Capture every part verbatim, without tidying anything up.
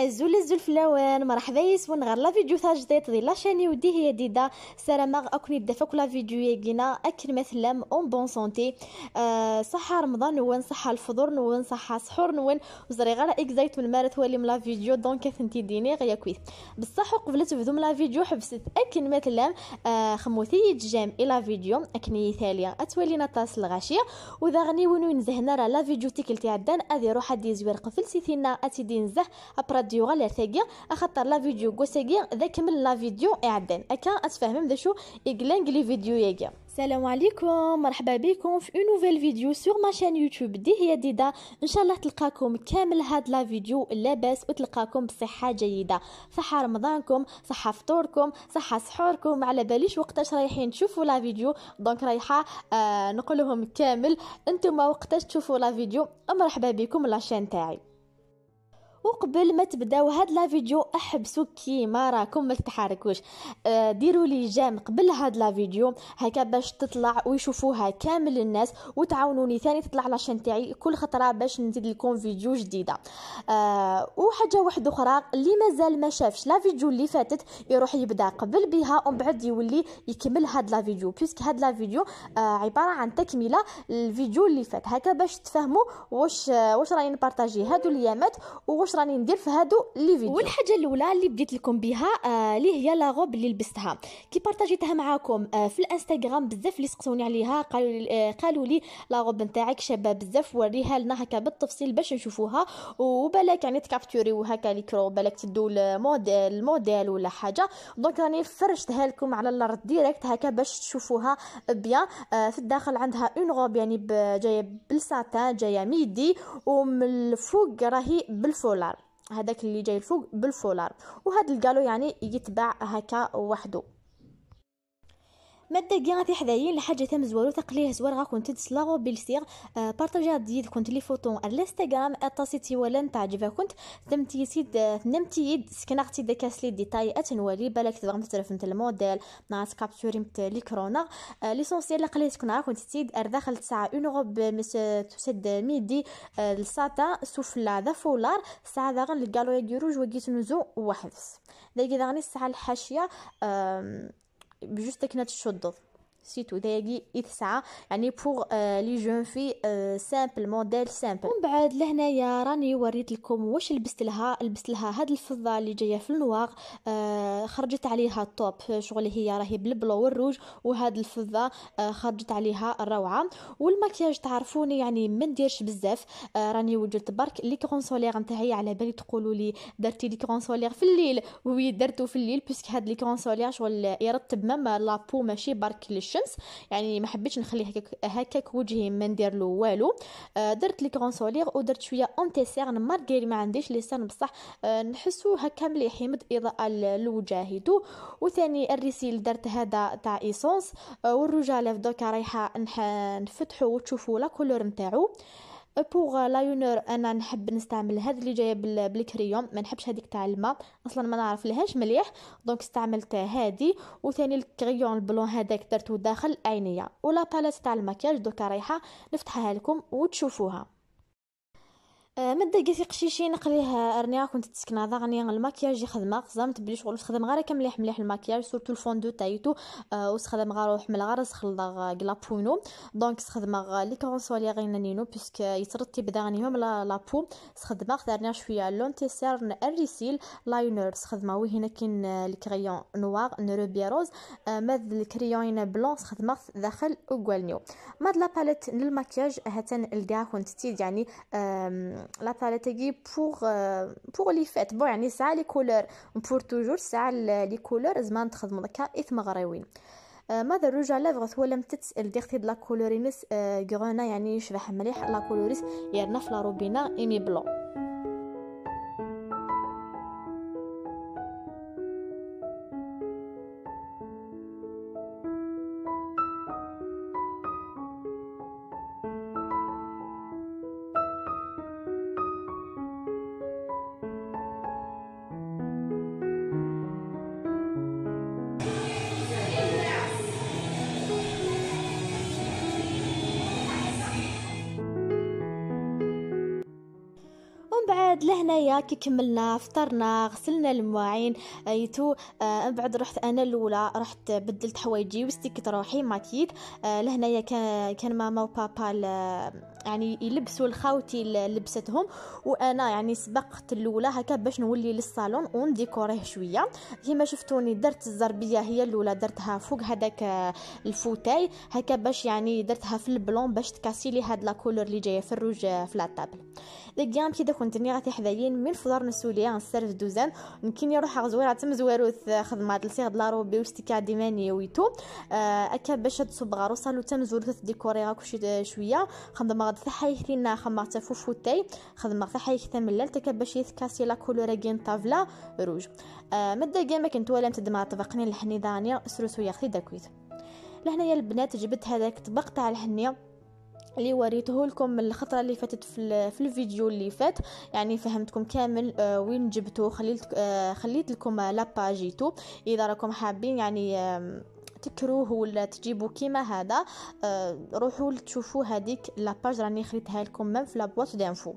زول الزول فلاوان مرحبا يسون غير لا فيديو تاع جديد ديال لاشين ودي هي ديدا سلامة اكوني دافا كل فيديو ياكينا اكل مثلا اون بون سونتي أه صحه رمضان نون صحه الفطور نون صحه سحور نون وزري غير اكزاكت من مارت ولي من لا فيديو دونك فهمتي ديني غيا كويس بصح قبل تبدو من لا فيديو حبست اكن مثلا أه خموثي جام الى فيديو اكني ثانيه اتولينا طاس الغاشيه وذا غني وين نزهنا راه لا فيديو تيكلتي عدان ادي روح دي زوير قفل سيتينا اتيدي نزه ابراديو غير ثاقي اخطر لا فيديو كوساقي ذا كمل لا فيديو اعدان اكا اتفهم ذا شو اقلانق لي فيديو ياقي. السلام عليكم مرحبا بكم في اون نوفيل فيديو سور ما شان يوتيوب دي هي ديدا ان شاء الله تلقاكم كامل هاد لا فيديو لاباس وتلقاكم بصحه جيده صحه رمضانكم صحه فطوركم صحه سحوركم على باليش وقتاش رايحين تشوفوا لا فيديو دونك رايحه آه نقول لهم كامل انتم وقتاش تشوفوا لا فيديو مرحبا بكم لاشين تاعي. وقبل ما تبداو هاد لا فيديو احبسوا كيما راكم ما تتحركوش آه ديروا لي جيم قبل هاد لا فيديو هكا باش تطلع ويشوفوها كامل الناس وتعاونوني ثاني تطلع لاشين تاعي كل خطره باش نزيد لكم فيديو جديده. آه وحاجه واحده اخرى اللي مازال ما شافش لا فيديو اللي فاتت يروح يبدا قبل بها ومن بعد يولي يكمل هاد لا فيديو بيسك هاد لا فيديو آه عباره عن تكمله الفيديو اللي فات هكا باش تفهموا واش آه واش راني نبارطاجي هادو الايامات واش راني ندير في هادو لي فيديو. والحاجه الاولى اللي بديت لكم بها آه اللي هي لا غوب اللي لبستها كي بارطاجيتها معاكم آه في الانستغرام بزاف اللي سقسوني عليها قالوا لي آه قالوا لي لا غوب نتاعك شابه بزاف وريها لنا هكا بالتفصيل باش نشوفوها وبالك يعني تكابتوري وهكا ليكرو بالك تدو الموديل الموديل ولا حاجه دونك راني فرشتها لكم على الارض ديريكت هكا باش تشوفوها بيان. آه في الداخل عندها اون غوب يعني جايه بالساتان جايه ميدي ومن الفوق راهي بالفولار هذاك اللي جاي الفوق بالفولار وهذا القالو يعني يتباع هكا وحده ماده كاع حدايين لحاجه تم زوارو تقليه زوار غا كنت تسلاغو بالسيغ آه بارطاجي ديد كنت لي فوتو على الانستغرام اتصيتي ولا نتعجبها كنت تمتي سيد نمتي سكنختي داكاس لي ديتاي اتنوري بالك تبغى تعرف انت الموديل ناس كابتوري مت لي كورونا آه ليسونسيال قليت كنا كنت تسيد ار ساعه اون غوب مس تسد ميدي آه الساتا سوفلا ذا فولار ساعه ذا غن قالوا يديروا جوكيت نزو وحفص داكي ذا غني الساعه الحاشيه آه بجوست كنا تشدد سيتو دايقي يتسعى يعني بوغ آه لي جون في آه سامبل موديل سامبل. ومن بعد لهنايا راني وريت لكم واش لبست لها لبست لها هاد الفضه اللي جايه في النواغ آه خرجت عليها الطوب شغل هي راهي بالبلو والروج وهاد الفضه آه خرجت عليها الروعه. والمكياج تعرفوني يعني ما نديرش بزاف آه راني وجدت برك لي كونسولير نتاعي على بالي تقولوا لي درتي لي كونسولير في الليل وي درتو في الليل باسكو هاد لي كونسولير شغل يرطب مام لابو ماشي برك للشمس يعني ما حبيتش نخليه هكاك هكاك وجهي ما ندير له والو آه درت لي كونسولير ودرت شويه اونتيسيرن مارغيري ما عنديش لسان بصح آه نحسو هكا مليح يمد اضاءه لوجاهيتو. وثاني الريسيل درت هذا تاع ايسونس آه والرجاله دوكا رايحه نفتحو وتشوفوا لا كولور نتاعو. بوغ لايونر انا نحب نستعمل هذا اللي جايه بالكريوم ما نحبش هذيك تاع الماء اصلا ما نعرف لهاش مليح دونك استعملت هذه. وثاني الكريون البلون هذاك درته داخل عينيا ولا باليت تاع المكياج دوكا رايحه نفتحها لكم وتشوفوها. آه مده قاسي قشيشي نقليه راني كنت تسكن هذا غني المكياج يخدم خزمت بلي شغل خدم غير كم مليح مليح المكياج سورتو الفون دو تايتو آه وسخدم غير روح من غير سخلدا كلابونو دونك سخدم لي كونسولي غير نينو باسكو يترطي بدا غنيهم لا لابو سخدم خدرنا شويه لون تيسيرن الريسيل لاينر سخدم وهنا كاين الكريون نوار نورو بيروز آه ماد الكريون بلون سخدم داخل وغالنيو ماد لا باليت للمكياج هاتن الكاع كنت تيد يعني آه لا باليت تاعي بوغ بوغ لي فات بو يعني ساعه لي كولور بور توجور ساعه لي كولور زمان تخدموا دكا اثم غراوين. آه ماذا الروج على لافغ ولا متتسال ديختي د لا كولورينس آه غرونا يعني يشبح مليح لا كولوريس يرنا في لا روبينا ايمي بلون. بعد لهنايا كي كملنا فطرنا غسلنا المواعين ايتو آه من بعد رحت انا الاولى رحت بدلت حوايجي وستيكت روحي ماكيت. آه لهنايا كان كان ماما وبابا يعني يلبسوا الخاوتي لبستهم، وانا يعني سبقت الاولى هكا باش نولي للصالون ونديكوريه شويه. كيما شفتوني درت الزربيه هي الاولى درتها فوق هذاك الفوتاي هكا باش يعني درتها في البلون باش تكاسي لي هاد لا كولور اللي جايه في الروج في لاطابل. لقيام كي كنت ني غاتي حدايين من فضار نسوليا نسرف دوزان نكيني روح غزويره تم زواروث خدمات لسيغ لا روبي وستيكا ديماني ويتو اكا باش تصب غروسالو تم زورث ديكوري غاكو شويه خدم غاد ثحيثينا خمرت فوفوتاي خدم ثحيث ثملل تك باش يثكاسي لا كولور كين طافلا روج. آه مده كاع كنت ولا نتدمع طبقني الحنيدانيه سروسو ياختي داكويت. لهنايا البنات جبت هذاك طبق تاع الحنيه اللي وريته لكم من الخطره اللي فاتت في في الفيديو اللي فات، يعني فهمتكم كامل آه وين جبته. خليت آه خليت لكم لاباجيتو اذا راكم حابين يعني آه تكروه ولا تجيبوا كيما هذا آه روحوا تشوفوا هذيك لاباج راني خليتها لكم من في لابواط دانفو.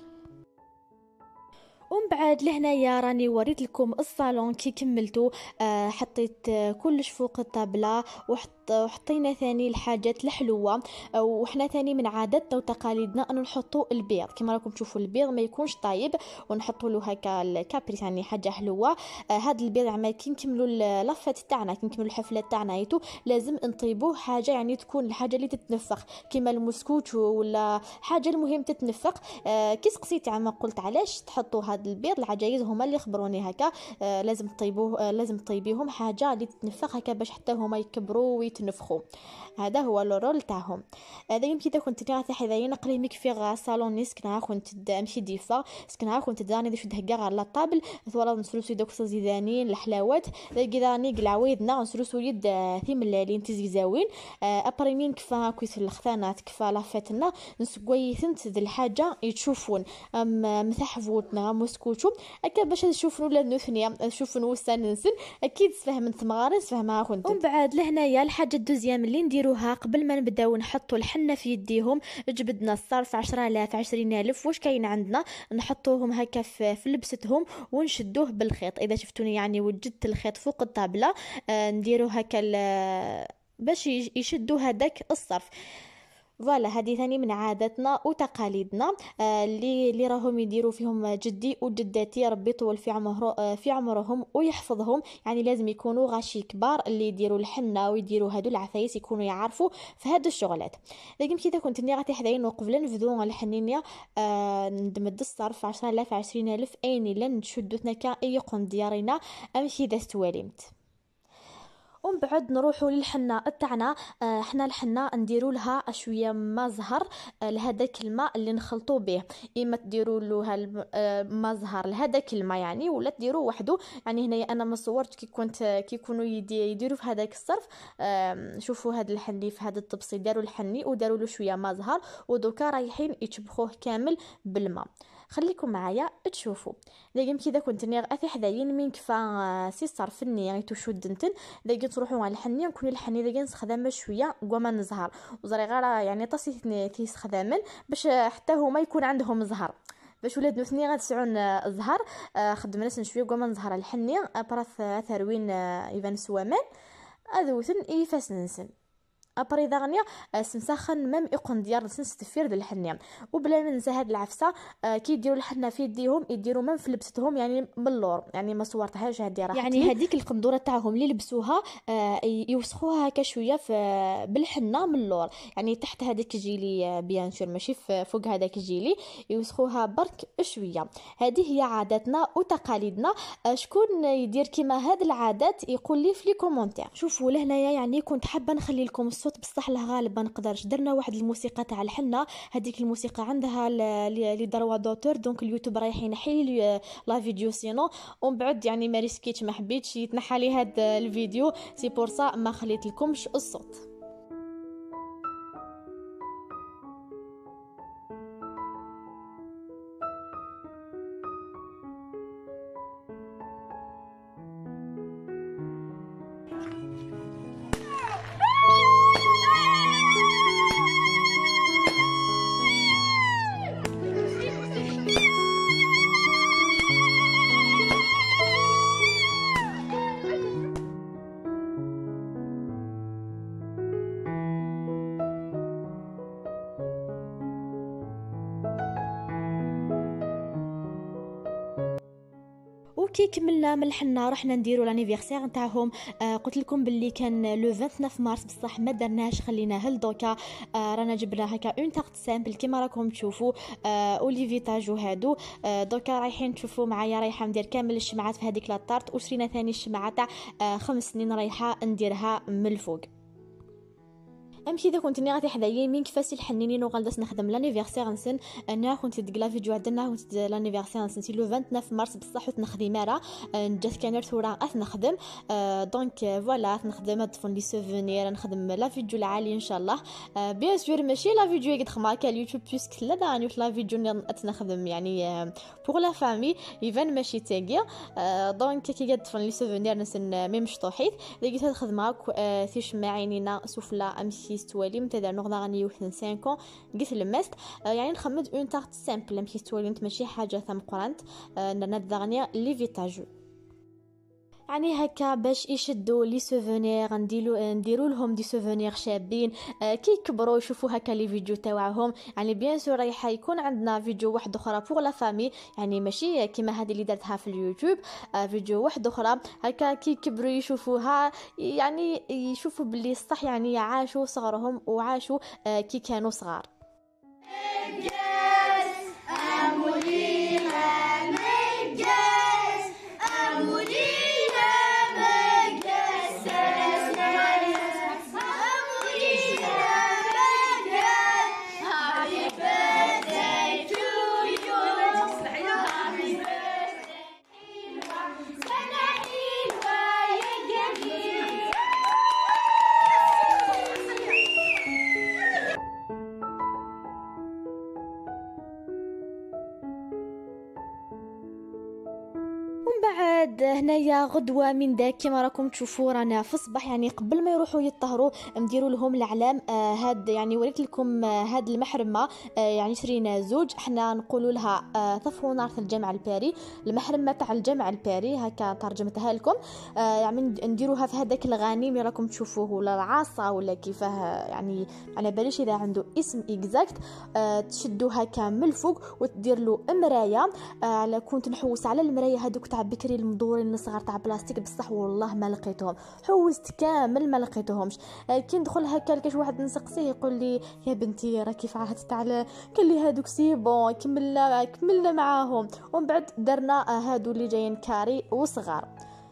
ومن بعد لهنايا راني وريت لكم الصالون كي كملتو. آه حطيت آه كلش فوق الطابله وحط وحطينا ثاني الحاجات الحلوه. آه وحنا ثاني من عاداتنا وتقاليدنا ان نحطوا البيض كما راكم تشوفوا البيض ما يكونش طايب ونحطوا له هكا الكابري يعني حاجه حلوه. آه هذا البيض عما كي نكملوا اللفات تاعنا كي نكملوا الحفله تاعنا ايتو لازم نطيبوه حاجه يعني تكون الحاجه اللي تتنفخ كما المسكوت ولا حاجه المهم تتنفخ. آه كي سقسيت عما قلت علاش تحطوا هذا البيض العجايز هما اللي خبروني هكا آه لازم تطيبوه آه لازم تطيبيهم حاجه اللي تتنفخ هكا باش حتى هما يكبروا ويتنفخوا. هذا هو الرول تاعهم. هذا يمكن اذا كنت نعرف حذايا نقري ميك في صالون نسكنها كنت امشي ديفا سكنها كنت داني ديش دهكا على الطابل ثورا نسلسو دوك زيدانين الحلاوات كذاني قلعويدنا نسلسو يد ثيم اللي تزيزاوين ابريمين كفا كويس الختانات كفا لافاتنا نسقوي ثنت ذي الحاجه يتشوفون ام مثحفوتنا مسكوتو هكا باش نشوفوا ولا نثنيا نشوفوا نوسان ننسن اكيد تفهم تمغارس فهمها كنت. ومن بعد لهنايا الحاجه الدوزيام اللي نديروها قبل ما نبداو نحطوا الحنه في يديهم جبدنا الصرف عشرة آلاف عشرين ألف واش كاين عندنا نحطوهم هكا في لبستهم ونشدوه بالخيط. اذا شفتوني يعني وجدت الخيط فوق الطابله آه نديرو هكا باش يشدوا هذاك الصرف. فوالا هذه ثاني من عاداتنا وتقاليدنا آه اللي اللي راهم يديروا فيهم جدي وجداتي ربي يطول في عمره آه في عمرهم ويحفظهم. يعني لازم يكونوا غاشي كبار اللي يديروا الحنه ويديروا هادو العفايس يكونوا يعرفوا في هاد الشغلات. لكن كذا كنت ني غاتي حداين وقبل نفذو على الحنينه آه ندمد الصرف عشرة آلاف عشرين ألف ايني لن تشدوتنا كا ايقون ديارنا امشي ذا استوالمت. ومن بعد نروحوا للحنه تاعنا. آه حنا الحنه نديروا لها شويه ما زهر آه لهذاك الماء اللي نخلطوا به اما تديروا له آه ما زهر لهذاك الماء يعني ولا تديروا وحده. يعني هنا انا ما صورت كي كنت كي يكونوا يديروا في هذاك الصرف. آه شوفوا هذا الحني في هذا الطبسي داروا الحني وداروا له شويه ما زهر ودوكا رايحين يطبخوه كامل بالماء. خليكم معايا تشوفوا. لكن كذا كنت نير اثي حداين من كفا سي صرف النية تشد نتن لكن تروحوا على الحنيه نكون الحنيه لكن نستخدم شويه قوما نزهر وزري غير يعني طاسي تيستخدمن باش حتى هما يكون عندهم زهر باش ولاد نثني غتسعون الزهر. آه خدمنا شويه قوما نزهر الحنيه ابرث ثروين ايفان سوامان اذوثن ايفاس ننسن ابري داغنيا سنسخن ميم ايقون ديال نستفير د الحنيه. وبلا ما ننسى هاد العفسه آه كي يديروا الحنه في يديهم يديروا ميم في لبستهم يعني من اللور يعني ما صورتهاش هادي راه يعني هذيك القندوره تاعهم اللي لبسوها آه يوسخوها هكا شويه في بالحنه من اللور يعني تحت هذاك الجيلي بيان سور ماشي فوق هذاك الجيلي يوسخوها برك شويه. هذه هي عاداتنا وتقاليدنا. آه شكون يدير كيما هاد العادات يقول لي في لي كومونتير. شوفوا لهنايا يعني كنت حابه نخلي لكم الصوت بصح له غالب ما نقدرش. درنا واحد الموسيقى تاع الحنه هذيك الموسيقى عندها لي دروا دوتور دونك اليوتيوب رايح ينحي لي لا فيديو سينو ومن بعد يعني ما ريسكيتش ما حبيتش يتنحى لي هذا الفيديو سي بور سا ما خليت لكمش الصوت. وكي كملنا من الحنا رحنا نديرو لانيفرسير نتاعهم. آه قلت لكم باللي كان لو تسعة وعشرين مارس بصح ما درناش خليناه لدوكا. آه رانا جبنا هكا اون تارت سامبل كيما راكم تشوفوا. آه اوليفي تاجو هادو. آه دوكا رايحين تشوفوا معايا رايحه ندير كامل الشمعات في هذيك لاطارت، وشرينا ثاني الشمعه تاع آه خمس سنين رايحه نديرها من الفوق. امشي اذا كنت غادي حدايا من كيفاش الحنينين وغادي نخدم لانيفرسير نسن. انا كنت ديك فيديو عندنا كنت لانيفرسير نسن سي لو تسعة وعشرين مارس بصح تنخدم راه نجات كانر ثورا اث نخدم. أه دونك فوالا نخدم هاد لي سوفونير نخدم لا فيديو العالي ان شاء الله. أه بيان سور ماشي لا فيديو قد خما كال يوتيوب بيسك لا دانيو لا فيديو نخدم يعني بوغ لا فامي ايفان ماشي تاقي. أه دونك كي قد لي سوفونير نسن مي مشطوحيت لقيت هاد الخدمه أه ثيش معينينا سفلا امشي ستوالي متى نغدا غني وثن سانكو قيت لمست. آه يعني نخمد اون تارت سامبل ماشي ستوالي ماشي حاجه ثم قرانت. آه نردغني لي فيتاجو يعني هكا باش يشدوا لي سوفونير نديرو نديروا لهم دي سوفونير شابين. آه كي يكبروا يشوفوا هكا لي فيديو تاعهم. يعني بيان سور رايحه يكون عندنا فيديو واحد اخرى بوغ لا فامي يعني ماشي كيما هذه اللي درتها في اليوتيوب. آه فيديو واحد اخرى هكا كي يكبروا يشوفوها يعني يشوفوا باللي صح يعني عاشوا صغرهم وعاشوا آه كي كانوا صغار. بعد هنايا غدوه من داك كما راكم تشوفوا رانا في الصباح يعني قبل ما يروحوا يطهروا نديروا لهم العلام. آه هاد يعني وريت لكم آه هاد المحرمه. آه يعني شرينا زوج احنا نقولوا لها آه ثفونار الجامع الباري المحرمه تاع الجامع الباري هكا ترجمتها لكم. آه يعني نديروها في هذاك الغاني اللي راكم تشوفوه ولا العاصه ولا كيفاه يعني على باليش اذا عنده اسم اكزاكت. آه تشدو هكا من الفوق وتدير له مرايه. آه على كنت نحوس على المرايه هذوك تاع بكري المدورين الصغار تاع بلاستيك بصح والله ما لقيتهم حوست كامل ما لقيتهمش. آه كي ندخل هكا لقيت واحد نسقسيه يقول لي يا بنتي راكي في عهد تاع قال لي هذوك سي بون كملنا كملنا معاهم ومن بعد درنا هادو اللي جايين كاري وصغار.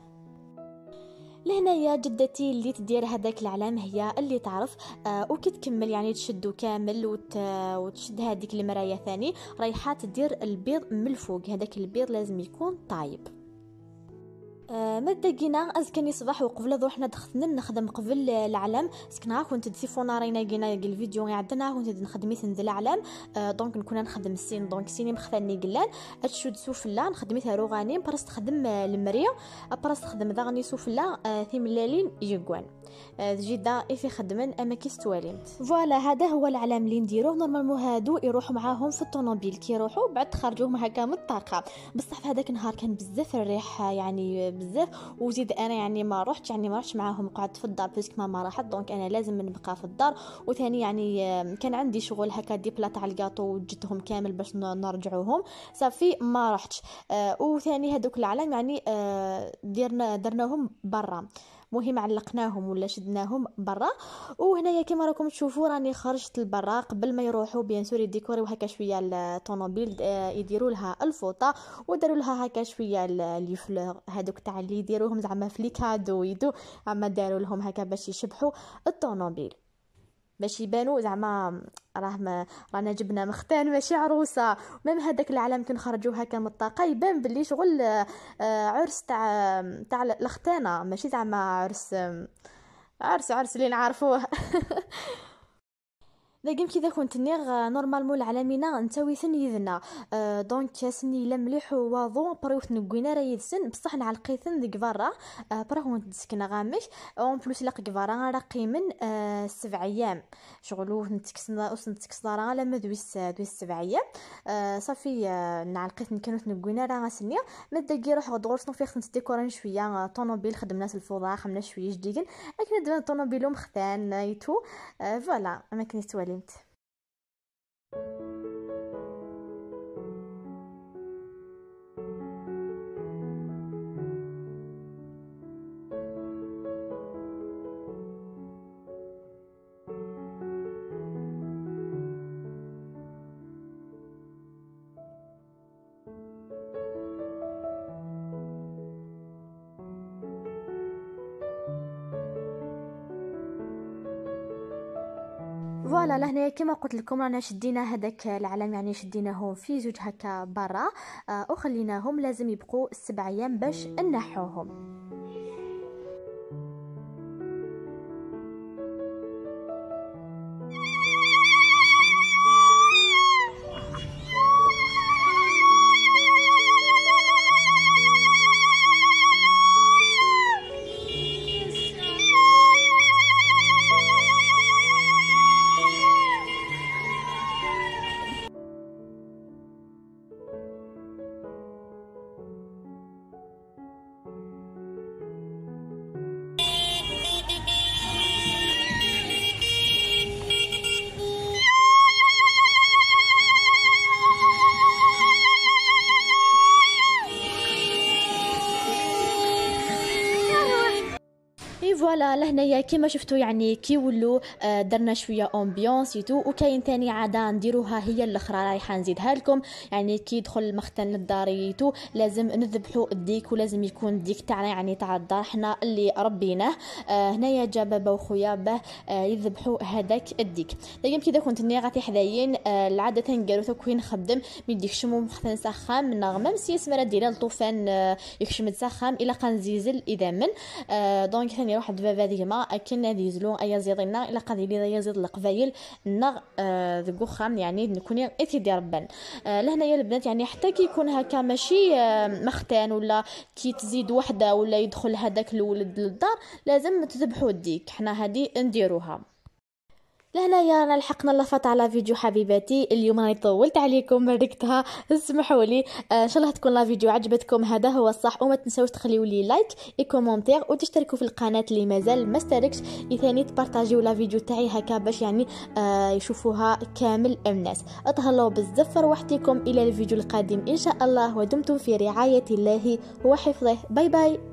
لهنايا جدتي اللي تدير هذاك العلام هي اللي تعرف. آه وكي تكمل يعني تشدو كامل وت... وتشد هذيك المرايه ثاني رايحه تدير البيض من الفوق. هذاك البيض لازم يكون طايب. آه مدقينا ازكني صباح وقبل روحنا دخلنا نخدم قبل العلم سكنا كنت تليفون رينا جينا الفيديو عندنا كنت نخدمي تنزل العلم. آه دونك نكون نخدم السين دونك سيني مختاني قلان اتشود سوفلا نخدميتها روغاني برست خدم المريا برست خدم داغني سوفلا آه ثيم الليلين يقوان آه جدا ايفي خدمن اما كيستواليمت فوالا. هذا هو العلم اللي نديروه نورمالمون هادو يروحوا معاهم في الطوموبيل كي يروحوا بعد تخرجوهم هكا من الطاقه. بصح في هذاك النهار كان بزاف الريح يعني بزاف وزيد انا يعني ما رحتش يعني ما رحتش معاهم قعدت في الدار باسكو ماما راحت دونك انا لازم نبقى في الدار. وثاني يعني كان عندي شغل هكا دي بلا تاع الكاطو وجدتهم كامل باش نرجعوهم صافي ما رحتش. آه وثاني هذوك العلام يعني آه ديرنا درناهم برا مهم علقناهم ولا شدناهم برا. وهنايا كما راكم تشوفوا راني خرجت لبرا قبل ما يروحوا بيان سور يديكوريو هكا شويه الطوموبيل يديروا لها الفوطه وداروا لها هكا شويه لي فلور هذوك تاع اللي يديروهم زعما في لي كادو يدو اما داروا لهم هكا باش يشبحوا الطوموبيل باش يبانوا زعما راه رانا جبنا مختان ماشي عروسه. ميم هذاك العلم كنخرجوا هكا من الطاقه يبان باللي شغل عرس تاع تاع الختانه ماشي زعما عرس عرس عرس اللي نعرفوه. لكن كذا كنت نيغ نورمالمون العالمينا نتاوي ثن يذنا. أه دونك سني لا مليح واضو بريوث نكوينا راه يدسن بصح نعلقيثن ديك برا. أه برا نتسكن غامش اون بلوس لاق كفارا راقي من أه سبع ايام شغلو نتكسنا اس نتكسنا راه لا مدويس دويس سبع ايام. أه صافي أه نعلقيثن كانوا نكوينا راه سني مدقي روح غدورسنو فيخ نتديكورن شويه طوموبيل خدمنا الفوضى خمنا شويه جديدين لكن دابا طوموبيلو مختان يتو. أه فوالا ما كنت تواليمت. فوالا لهنا كما قلت لكم رانا شدينا هذاك العلم، يعني شديناهم في زوج هكا برا آه وخليناهم لازم يبقوا سبع ايام باش نحوهم. فوالا لهنايا كما شفتوا يعني كي ولوا آه درنا شويه امبيونس يتو، وكاين ثاني عاده نديروها هي الاخرى رايحه نزيدها لكم. يعني كي يدخل المختن للدار يتو لازم نذبحوا الديك، ولازم يكون الديك تاعنا يعني تاع الدار حنا اللي ربيناه. آه هنايا جا بابا وخويا باه آه يذبحوا هذاك الديك. دايما كذا كنت ني غاتي حدايين آه العاده قالوا ثك وين نخدم من ديكشمو مختن سخام من نغمه مسيس مرا ديرها الطوفان آه يكشم تسخام الى قنزيزل اذا من آه دونك ثاني واحد بابا ديما كنا ديزلو ايا زيدنا الى قادي لي يزيد القبايل نغ آه ذكو خام يعني نكون ايتي دي ربان آه لهنايا البنات. يعني حتى كي يكون هكا ماشي آه مختان ولا كي تزيد وحده ولا يدخل هذاك الولد للدار لازم تذبحوا الديك، حنا هذه نديروها. لهنايا رانا لحقنا لفات على فيديو حبيباتي. اليوم راني طولت عليكم مركتها اسمحوا لي. آه ان شاء الله تكون لا فيديو عجبتكم، هذا هو الصح. وما تنساوش تخليوا لي لايك اي كومونتير وتشتركوا في القناه اللي مازال ما اشتركش، ثاني تبارطاجيو لا فيديو تاعي هكا باش يعني آه يشوفوها كامل الناس. اطهلوا بزاف روحتكم الى الفيديو القادم ان شاء الله، ودمتم في رعايه الله وحفظه. باي باي.